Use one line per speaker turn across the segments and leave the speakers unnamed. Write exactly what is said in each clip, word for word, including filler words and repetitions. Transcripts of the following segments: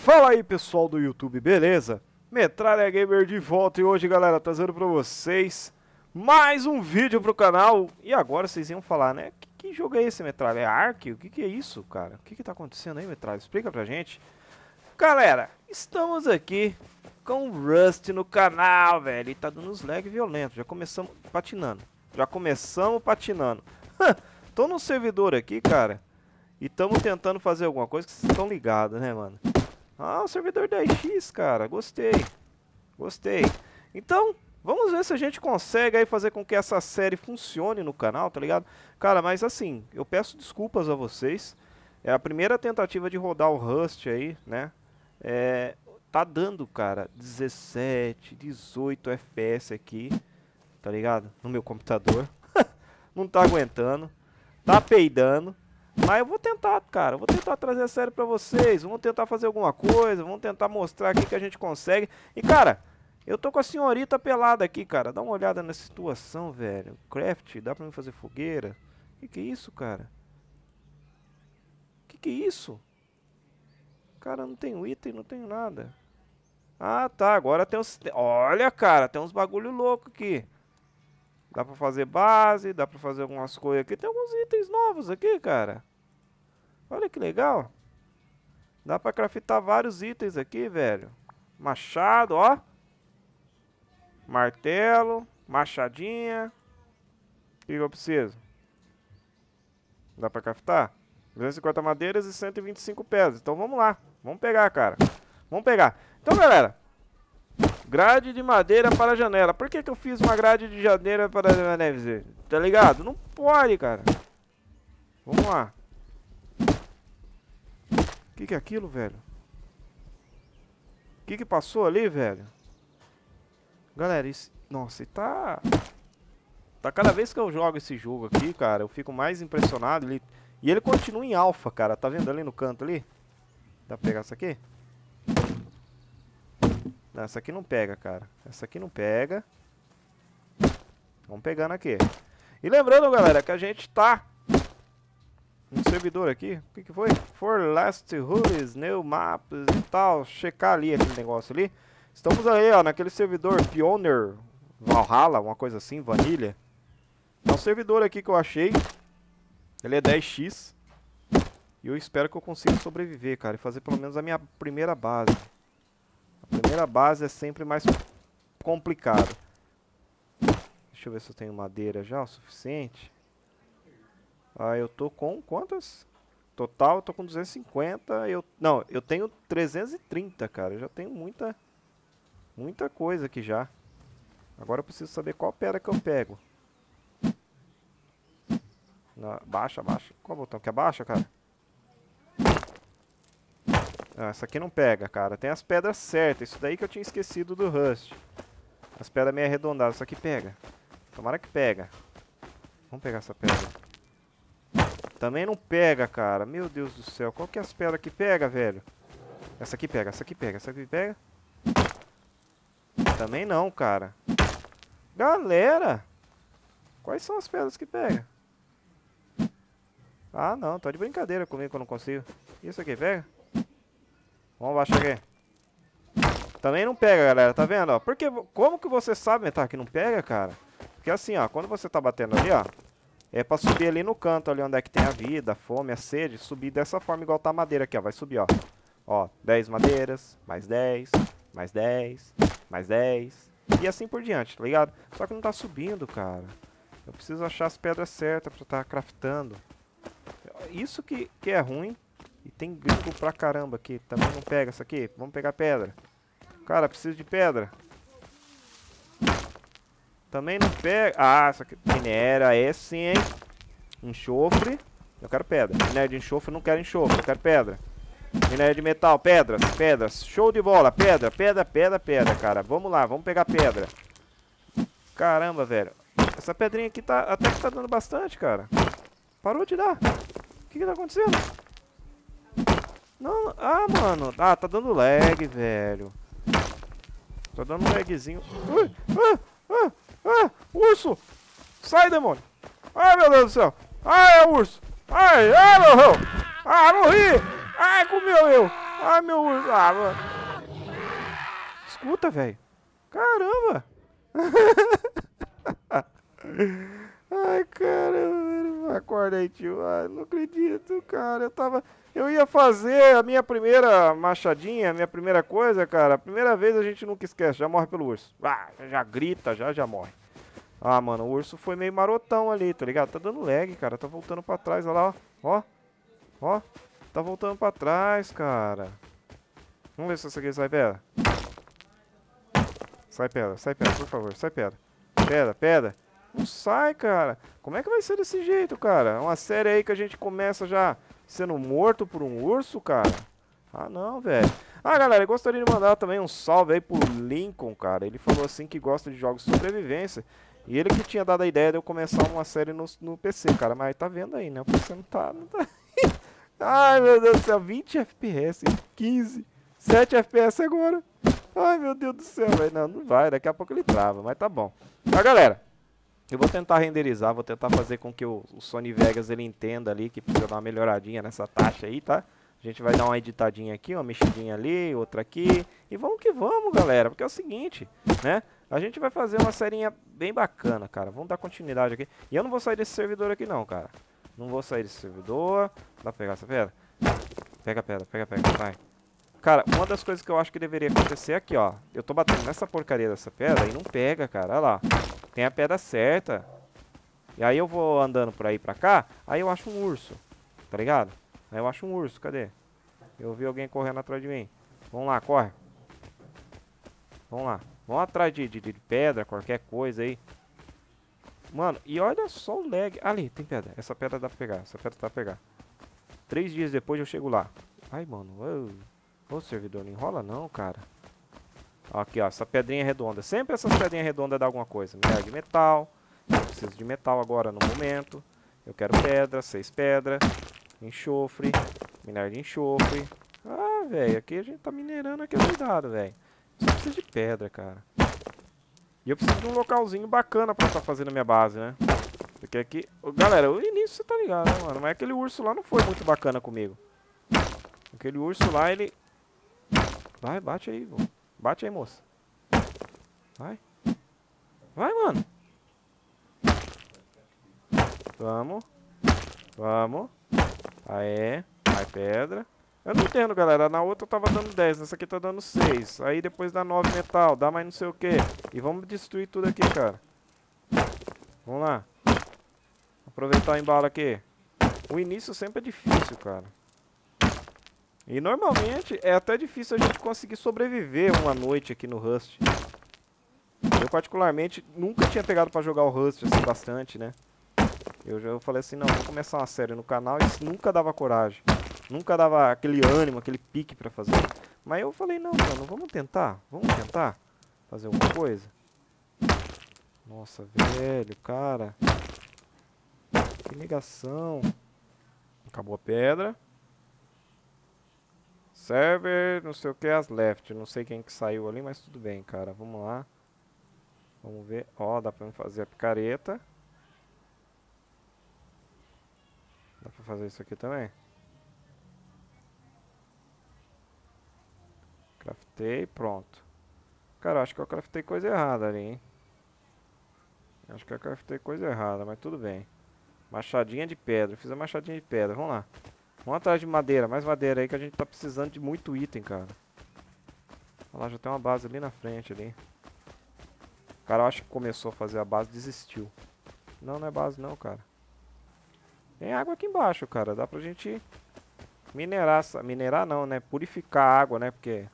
Fala aí pessoal do YouTube, beleza? Metralha Gamer de volta e hoje, galera, trazendo pra vocês mais um vídeo pro canal. E agora vocês iam falar, né? Que, que jogo é esse, Metralha? É Ark? O que, que é isso, cara? O que que tá acontecendo aí, Metralha? Explica pra gente. Galera, estamos aqui com o Rust no canal, velho. E tá dando uns lag violentos. Já começamos patinando. Já começamos patinando. Tô no servidor aqui, cara. E estamos tentando fazer alguma coisa que vocês estão ligados, né, mano? Ah, o servidor dez x, cara. Gostei. Gostei. Então, vamos ver se a gente consegue aí fazer com que essa série funcione no canal, tá ligado? Cara, mas assim, eu peço desculpas a vocês. É a primeira tentativa de rodar o Rust aí, né? É, tá dando, cara, dezessete, dezoito F P S aqui, tá ligado? No meu computador. Não tá aguentando. Tá peidando. Mas eu vou tentar, cara, eu vou tentar trazer a série pra vocês, vamos tentar fazer alguma coisa, vamos tentar mostrar aqui que a gente consegue. E, cara, eu tô com a senhorita pelada aqui, cara, dá uma olhada nessa situação, velho. Craft, dá pra mim fazer fogueira? Que que é isso, cara? Que que é isso? Cara, não tenho item, não tenho nada. Ah, tá, agora tem uns... Olha, cara, tem uns bagulho louco aqui. Dá pra fazer base, dá pra fazer algumas coisas aqui. Tem alguns itens novos aqui, cara. Olha que legal. Dá pra craftar vários itens aqui, velho. Machado, ó. Martelo, machadinha. O que eu preciso? Dá pra craftar? duzentas e cinquenta madeiras e cento e vinte e cinco pedras. Então vamos lá. Vamos pegar, cara. Vamos pegar. Então, galera... Grade de madeira para a janela. Por que que eu fiz uma grade de janeiro para a neve? Tá ligado? Não pode, cara. Vamos lá. O que que é aquilo, velho? O que que passou ali, velho? Galera, isso... Nossa, e tá... Tá cada vez que eu jogo esse jogo aqui, cara, eu fico mais impressionado. Ele... E ele continua em alfa, cara. Tá vendo ali no canto ali? Dá pra pegar isso aqui? Não, essa aqui não pega, cara. Essa aqui não pega. Vamos pegando aqui. E lembrando, galera, que a gente tá no servidor aqui. O que que foi? For last rules, new maps e tal. Checar ali aquele negócio ali. Estamos aí, ó, naquele servidor Pioneer Valhalla, uma coisa assim, Vanilla. É um servidor aqui que eu achei. Ele é dez x. E eu espero que eu consiga sobreviver, cara. E fazer pelo menos a minha primeira base. A primeira base é sempre mais complicado. Deixa eu ver se eu tenho madeira já o suficiente. Ah, eu tô com quantas? Total eu tô com duzentos e cinquenta. Eu, não, eu tenho trezentos e trinta, cara. Eu já tenho muita, muita coisa aqui já. Agora eu preciso saber qual pedra que eu pego. Na, baixa, baixa. Qual botão que abaixa, cara? Ah, essa aqui não pega, cara. Tem as pedras certas. Isso daí que eu tinha esquecido do Rust. As pedras meio arredondadas. Isso aqui pega. Tomara que pega. Vamos pegar essa pedra. Também não pega, cara. Meu Deus do céu. Qual que é as pedras que pega, velho? Essa aqui pega, essa aqui pega, essa aqui pega. Também não, cara. Galera! Quais são as pedras que pega? Ah, não. Tô de brincadeira comigo que eu não consigo. Isso aqui pega? Vamos baixar aqui. Também não pega, galera, tá vendo, ó? Porque, como que você sabe, tá, que não pega, cara? Porque assim, ó, quando você tá batendo ali, ó, é pra subir ali no canto, ali onde é que tem a vida, a fome, a sede, subir dessa forma igual tá a madeira aqui, ó, vai subir, ó. Ó, dez madeiras, mais dez, mais dez, mais dez, e assim por diante, tá ligado? Só que não tá subindo, cara. Eu preciso achar as pedras certas pra tá craftando. Isso que, que é ruim. E tem gringo pra caramba aqui. Também não pega essa aqui. Vamos pegar pedra. Cara, preciso de pedra. Também não pega. Ah, essa aqui. Minério. É sim, hein? Enxofre. Eu quero pedra. Minério de enxofre. Eu não quero enxofre. Eu quero pedra. Minério de metal. Pedras. Pedras. Show de bola. Pedra. Pedra, pedra, pedra, cara. Vamos lá. Vamos pegar pedra. Caramba, velho. Essa pedrinha aqui tá... Até que tá dando bastante, cara. Parou de dar. O que que tá acontecendo? Não, ah, mano. Ah, tá dando lag, velho. Tá dando um lagzinho. Ui, ah, ah, ah, urso! Sai, demônio! Ai, meu Deus do céu! Ai, é urso! Ai, ai, morreu! Ah, morri! Ai, comeu eu! Ai, meu urso. Ah, mano. Escuta, velho. Caramba. Ai, caramba. Acorda aí, tio. Ai, não acredito, cara. Eu tava... Eu ia fazer a minha primeira machadinha, a minha primeira coisa, cara. A primeira vez a gente nunca esquece. Já morre pelo urso. Ah, já grita, já, já morre. Ah, mano, o urso foi meio marotão ali, tá ligado? Tá dando lag, cara. Tá voltando pra trás, olha lá, ó. Ó. Ó. Tá voltando pra trás, cara. Vamos ver se essa aqui sai pedra. Sai pedra, sai pedra, por favor, sai pedra. Pedra, pedra. Não sai, cara. Como é que vai ser desse jeito, cara? É uma série aí que a gente começa já sendo morto por um urso, cara. Ah, não, velho. Ah, galera, eu gostaria de mandar também um salve aí pro Lincoln, cara. Ele falou assim que gosta de jogos de sobrevivência. E ele que tinha dado a ideia de eu começar uma série no, no P C, cara. Mas tá vendo aí, né? O P C não tá... Não tá... Ai, meu Deus do céu. vinte F P S, quinze, sete F P S agora. Ai, meu Deus do céu, velho. Não, não vai. Daqui a pouco ele trava, mas tá bom. Tá, galera. Eu vou tentar renderizar, vou tentar fazer com que o, o Sony Vegas ele entenda ali que precisa dar uma melhoradinha nessa taxa aí, tá? A gente vai dar uma editadinha aqui, uma mexidinha ali, outra aqui. E vamos que vamos, galera. Porque é o seguinte, né? A gente vai fazer uma serinha bem bacana, cara. Vamos dar continuidade aqui. E eu não vou sair desse servidor aqui não, cara. Não vou sair desse servidor. Dá pra pegar essa pedra? Pega a pedra, pega a pedra, vai. Cara, uma das coisas que eu acho que deveria acontecer é aqui, ó. Eu tô batendo nessa porcaria dessa pedra e não pega, cara. Olha lá. Tem a pedra certa. E aí eu vou andando por aí pra cá. Aí eu acho um urso. Tá ligado? Aí eu acho um urso. Cadê? Eu vi alguém correndo atrás de mim. Vamos lá, corre. Vamos lá. Vamos atrás de, de, de pedra, qualquer coisa aí. Mano, e olha só o lag. Ali, tem pedra. Essa pedra dá pra pegar. Essa pedra dá pra pegar. Três dias depois eu chego lá. Ai, mano. Ô, servidor, não enrola não, cara. Aqui, ó. Essa pedrinha redonda. Sempre essas pedrinhas redondas dá alguma coisa. Minério de metal. Eu preciso de metal agora no momento. Eu quero pedra, seis pedras. Enxofre. Minério de enxofre. Ah, velho. Aqui a gente tá minerando aqui doidado, velho. Só precisa de pedra, cara. E eu preciso de um localzinho bacana pra estar tá fazendo a minha base, né? Porque aqui... Galera, o início você tá ligado, né, mano? Mas aquele urso lá não foi muito bacana comigo. Aquele urso lá, ele... Vai, bate aí, vô. Bate aí, moça. Vai. Vai, mano. Vamos. Vamos. Aê. Vai, pedra. Eu não entendo, galera. Na outra eu tava dando dez, nessa aqui tá dando seis. Aí depois dá nove metal, dá mais não sei o que. E vamos destruir tudo aqui, cara. Vamos lá. Aproveitar o embalo aqui. O início sempre é difícil, cara. E normalmente é até difícil a gente conseguir sobreviver uma noite aqui no Rust. Eu particularmente nunca tinha pegado pra jogar o Rust assim bastante, né? Eu já eu falei assim, não, vou começar uma série no canal e isso nunca dava coragem. Nunca dava aquele ânimo, aquele pique pra fazer. Mas eu falei, não, mano, vamos tentar. Vamos tentar fazer alguma coisa. Nossa, velho, cara. Que negação. Acabou a pedra. Server, não sei o que, as left. Não sei quem que saiu ali, mas tudo bem, cara. Vamos lá. Vamos ver. Ó, dá pra fazer a picareta. Dá pra fazer isso aqui também. Craftei, pronto. Cara, acho que eu craftei coisa errada ali, hein. Acho que eu craftei coisa errada, mas tudo bem. Machadinha de pedra. Fiz a machadinha de pedra, vamos lá. Vamos atrás de madeira, mais madeira aí que a gente tá precisando de muito item, cara. Olha lá, já tem uma base ali na frente ali. O cara, eu acho que começou a fazer a base e desistiu. Não, não é base não, cara. Tem água aqui embaixo, cara. Dá pra gente minerar. Minerar não, né? Purificar a água, né? Porque...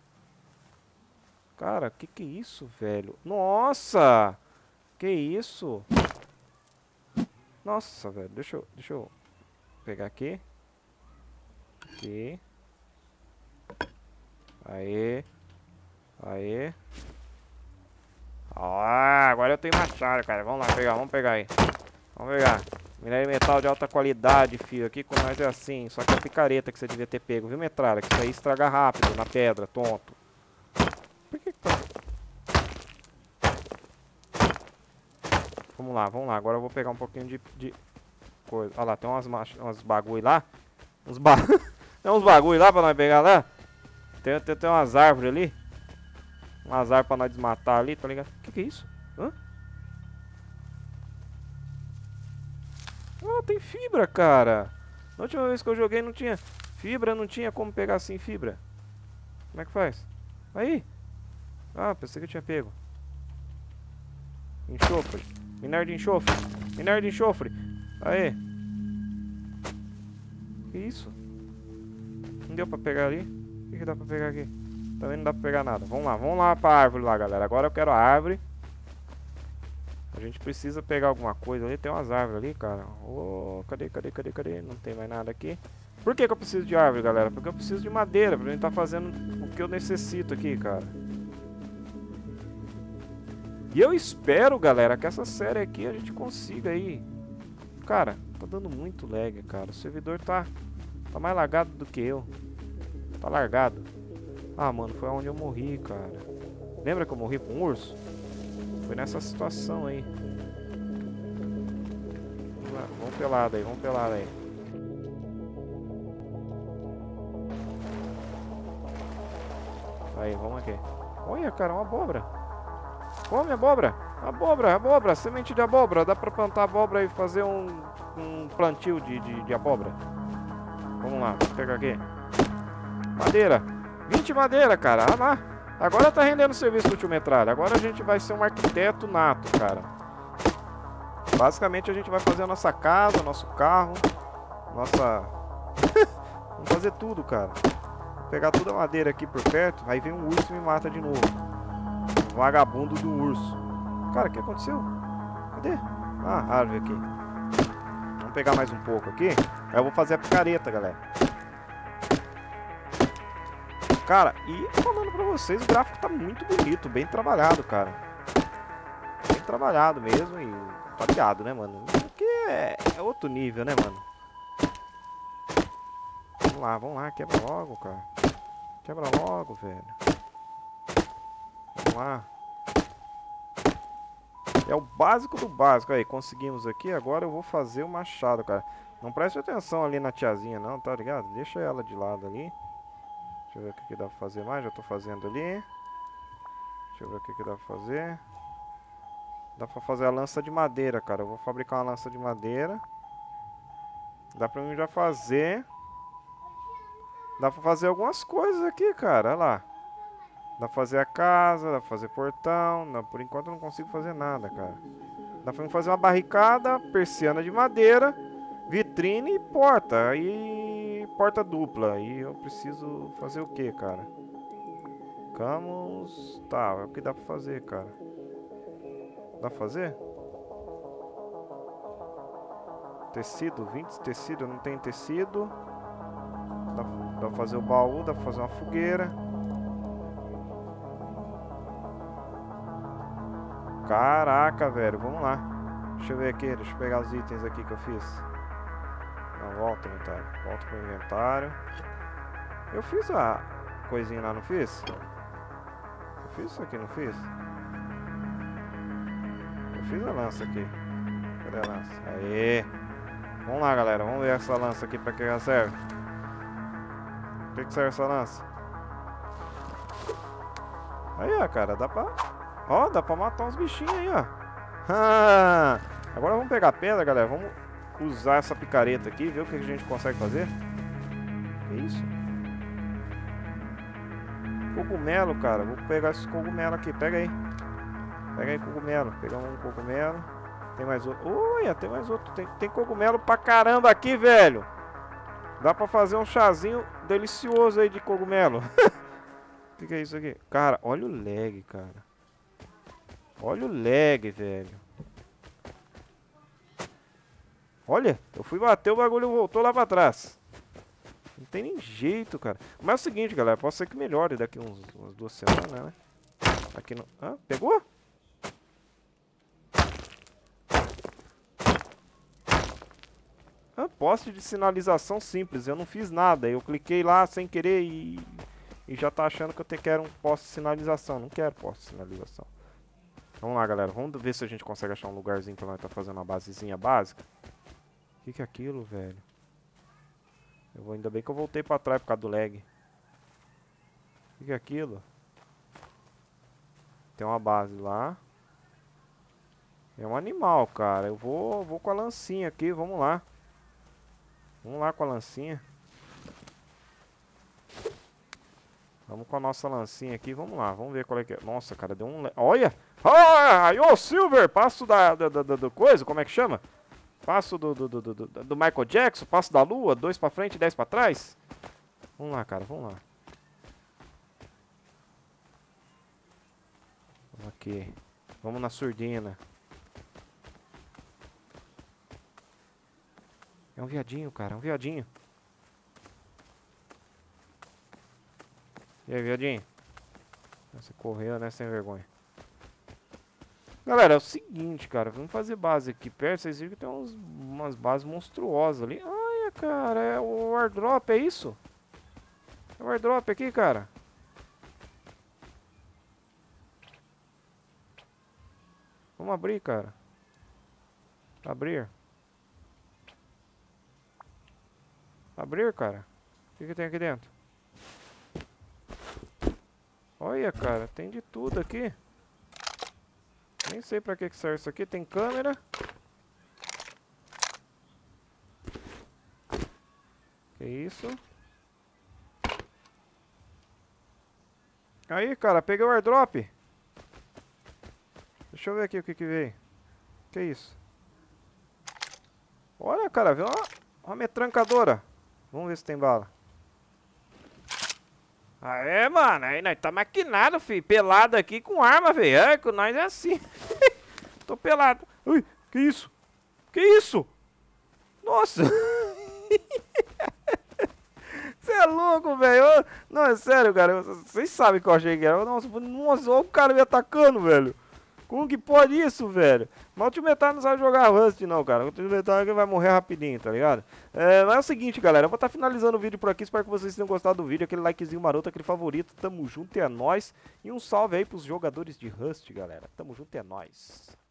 Cara, que que é isso, velho? Nossa! Que isso? Nossa, velho. Deixa eu, deixa eu pegar aqui. Aqui. Aê. Aê. Ah, agora eu tenho machado, cara. Vamos lá pegar, vamos pegar aí. Vamos pegar. Minério de metal de alta qualidade, filho. Aqui com nós é assim. Só que é a picareta que você devia ter pego, viu, metralha? Que isso aí estraga rápido na pedra, tonto. Por que que tá... Vamos lá, vamos lá. Agora eu vou pegar um pouquinho de, de coisa. Olha lá, tem umas, umas bagulho lá. Uns ba... tem uns bagulho lá pra nós pegar lá. Tem, tem, tem umas árvores ali. Umas árvores pra nós desmatar ali, tá ligado? Que que é isso? Hã? Ah, tem fibra, cara. Na última vez que eu joguei não tinha fibra, não tinha como pegar assim fibra. Como é que faz? Aí. Ah, pensei que eu tinha pego. Enxofre. Minério de enxofre. Minério de enxofre. Aê. Que isso? Não deu pra pegar ali? O que, que dá pra pegar aqui? Também não dá pra pegar nada. Vamos lá, vamos lá pra árvore lá, galera. Agora eu quero a árvore. A gente precisa pegar alguma coisa ali. Tem umas árvores ali, cara. Oh, cadê, cadê, cadê, cadê? Não tem mais nada aqui. Por que que eu preciso de árvore, galera? Porque eu preciso de madeira pra gente tá fazendo o que eu necessito aqui, cara. E eu espero, galera, que essa série aqui a gente consiga aí. Cara, tá dando muito lag, cara. O servidor tá, tá mais lagado do que eu. Tá largado. Ah, mano, foi onde eu morri, cara. Lembra que eu morri com um urso? Foi nessa situação aí. Vamos pelado aí, vamos pelado aí. Aí, vamos aqui. Olha, cara, uma abóbora. Come abóbora. Abóbora, abóbora, semente de abóbora. Dá pra plantar abóbora e fazer um, um plantio de, de, de abóbora. Vamos lá, vou pegar aqui. Madeira. vinte madeira, cara. Ah lá. Agora tá rendendo serviço do tio Metralha. Agora a gente vai ser um arquiteto nato, cara. Basicamente a gente vai fazer a nossa casa, nosso carro, nossa... Vamos fazer tudo, cara. Vou pegar toda a madeira aqui por perto. Aí vem um urso e me mata de novo. O vagabundo do urso. Cara, o que aconteceu? Cadê? Ah, árvore aqui. Vamos pegar mais um pouco aqui. Aí eu vou fazer a picareta, galera. Cara, e falando pra vocês, o gráfico tá muito bonito, bem trabalhado, cara. Bem trabalhado mesmo e tá ligado, né, mano? Porque é, é outro nível, né, mano? Vamos lá, vamos lá, quebra logo, cara. Quebra logo, velho. Vamos lá. É o básico do básico. Aí, conseguimos aqui. Agora eu vou fazer o machado, cara. Não preste atenção ali na tiazinha, não, tá ligado? Deixa ela de lado ali. Deixa eu ver o que, que dá pra fazer mais. Já tô fazendo ali. Deixa eu ver o que, que dá pra fazer. Dá pra fazer a lança de madeira, cara. Eu vou fabricar uma lança de madeira. Dá pra mim já fazer. Dá pra fazer algumas coisas aqui, cara. Olha lá. Dá pra fazer a casa, dá pra fazer portão. Não, por enquanto eu não consigo fazer nada, cara. Dá pra mim fazer uma barricada, persiana de madeira, vitrine e porta. Aí porta dupla. E eu preciso fazer o que, cara? Camus. Tá, é o que dá pra fazer, cara. Dá pra fazer? Tecido, vinte tecido, não tem tecido. Dá, dá pra fazer o baú, dá pra fazer uma fogueira. Caraca, velho, vamos lá. Deixa eu ver aqui, deixa eu pegar os itens aqui que eu fiz. Não, volta ao inventário. Volta pro inventário. Eu fiz a coisinha lá, não fiz? Eu fiz isso aqui, não fiz? Eu fiz a lança aqui. Cadê a lança? Aê! Vamos lá, galera. Vamos ver essa lança aqui pra que ela serve. Pra que, que serve essa lança? Aí, ó, cara. Dá pra... Ó, dá pra matar uns bichinhos aí, ó. Ah, agora vamos pegar a pedra, galera. Vamos usar essa picareta aqui. Ver o que a gente consegue fazer. Que isso? Cogumelo, cara. Vou pegar esses cogumelos aqui. Pega aí. Pega aí cogumelo. Pegar um cogumelo. Tem mais outro. Olha, tem mais outro. Tem, tem cogumelo pra caramba aqui, velho. Dá pra fazer um chazinho delicioso aí de cogumelo. O que, que é isso aqui? Cara, olha o lag, cara. Olha o lag, velho. Olha, eu fui bater, o bagulho voltou lá pra trás. Não tem nem jeito, cara. Mas é o seguinte, galera. Pode ser que melhore daqui uns, umas duas semanas, né? Aqui no... Hã? Pegou? Ah, poste de sinalização simples. Eu não fiz nada. Eu cliquei lá sem querer e... E já tá achando que eu te quero um poste de sinalização. Não quero poste de sinalização. Vamos lá, galera. Vamos ver se a gente consegue achar um lugarzinho pra nós tá fazendo uma basezinha básica. O que que é aquilo, velho? Eu vou, ainda bem que eu voltei pra trás por causa do lag. O que é aquilo? Tem uma base lá. É um animal, cara. Eu vou, vou com a lancinha aqui, vamos lá. Vamos lá com a lancinha. Vamos com a nossa lancinha aqui, vamos lá. Vamos ver qual é que é. Nossa, cara, deu um... Olha! Ai, ô, Silver! Passo da, da, da, da coisa, como é que chama? Passo do, do, do, do, do Michael Jackson, passo da lua, dois pra frente e dez pra trás. Vamos lá, cara, vamos lá. Ok. Vamos na surdina. É um viadinho, cara, é um viadinho. E aí, viadinho? Você correu, né, sem vergonha. Galera, é o seguinte, cara. Vamos fazer base aqui perto. Vocês viram que tem uns, umas bases monstruosas ali. Ai, cara, é o airdrop, é isso? É o airdrop aqui, cara. Vamos abrir, cara. Abrir. Abrir, cara. O que, que tem aqui dentro? Olha, cara, tem de tudo aqui. Nem sei pra que que serve isso aqui. Tem câmera. Que isso? Aí, cara, peguei o airdrop. Deixa eu ver aqui o que que veio. Que isso? Olha, cara, viu uma, uma metrancadora. Vamos ver se tem bala. Aê, mano, aí nós tá maquinado, filho. Pelado aqui com arma, velho. É, com nós é assim. Tô pelado. Ui, que isso? Que isso? Nossa. Você é louco, velho. Não, é sério, cara. Vocês sabem que eu achei que era. Nossa, nossa, olha o cara me atacando, velho. Como que pode isso, velho? Mas o Ultimetar não sabe jogar Rust, não, cara. O Ultimetar vai morrer rapidinho, tá ligado? É, mas é o seguinte, galera. Eu vou estar finalizando o vídeo por aqui. Espero que vocês tenham gostado do vídeo. Aquele likezinho maroto, aquele favorito. Tamo junto, é nóis. E um salve aí pros jogadores de Rust, galera. Tamo junto, é nóis.